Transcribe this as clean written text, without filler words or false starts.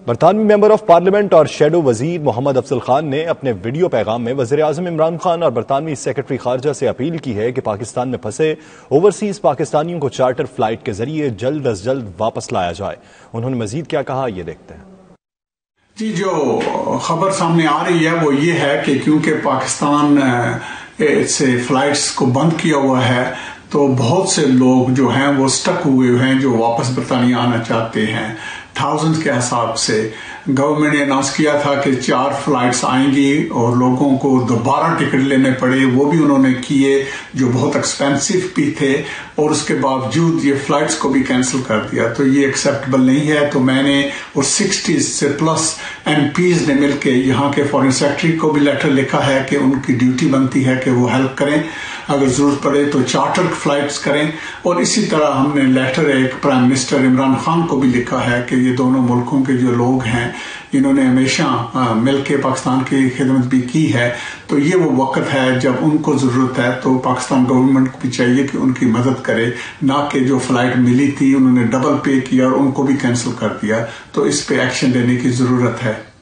برطانوی member of parliament اور shadow وزیر محمد افضل خان نے اپنے ویڈیو پیغام میں وزیر اعظم عمران خان اور برطانوی سیکرٹری خارجہ سے اپیل کی ہے کہ پاکستان میں پھنسے اوورسیز پاکستانیوں کو چارٹر فلائٹ کے ذریعے جلد از جلد واپس لایا جائے۔ انہوں نے مزید کیا کہا، یہ دیکھتے ہیں۔ جی، جو خبر سامنے آ رہی ہے وہ یہ ہے کہ کیونکہ پاکستان سے فلائٹس کو بند کیا ہوا ہے تو بہت سے لوگ جو ہیں وہ سٹک ہوئے ہیں جو واپس برطانیہ آنا چاہتے ہیں۔ تھاؤزنڈ کے حساب سے گورنمنٹ نے اناؤنس کیا تھا کہ 4 فلائٹس آئیں گی اور لوگوں کو دوبارہ ٹکٹ لینے پڑے، وہ بھی انہوں نے کیے جو بہت ایکسپینسو بھی تھے، اور اس کے باوجود یہ فلائٹس کو بھی کینسل کر دیا۔ تو یہ ایکسیپٹیبل نہیں ہے۔ تو میں نے اور 60 سے پلس ایم پیز نے مل کے یہاں کے فارن سیکرٹری کو بھی لیٹر لکھا ہے کہ ان کی ڈیوٹی بنتی ہے کہ وہ ہیلپ کریں، اگر ضرورت پڑے تو چارٹر فلائٹس کریں۔ اور اسی طرح ہم نے لیٹر ایک پرائم منسٹر عمران خان کو بھی لکھا ہے کہ یہ دونوں ملکوں کے جو لوگ ہیں انہوں نے ہمیشہ مل کے پاکستان کی خدمت بھی کی ہے، تو یہ وہ وقت ہے جب ان کو ضرورت ہے تو پاکستان گورنمنٹ کو بھی چاہیے کہ ان کی مدد کرے، نہ کہ جو فلائٹ ملی تھی انہوں نے ڈبل پے کیا اور ان کو بھی کینسل کر دیا۔ تو اس پہ ایکشن لینے کی ضرورت ہے۔